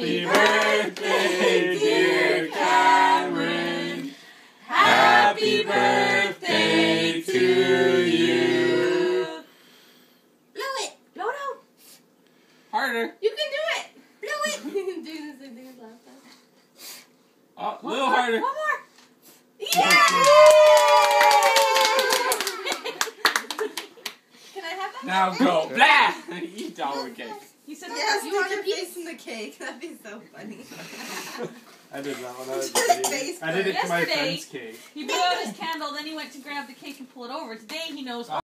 Happy birthday, dear Cameron. Happy birthday to you. Blow it. Blow it out. Harder. You can do it. Blow it. Do the same thing as last time. Oh, a little harder. One more. Yeah! Can I have that? Now go. Blah! Eat all the cake. You said yes, you put your face in the cake. That'd be so funny. I did that one. Face I did it to my Yesterday, friend's cake. He blew out his candle, then he went to grab the cake and pull it over. Today he knows.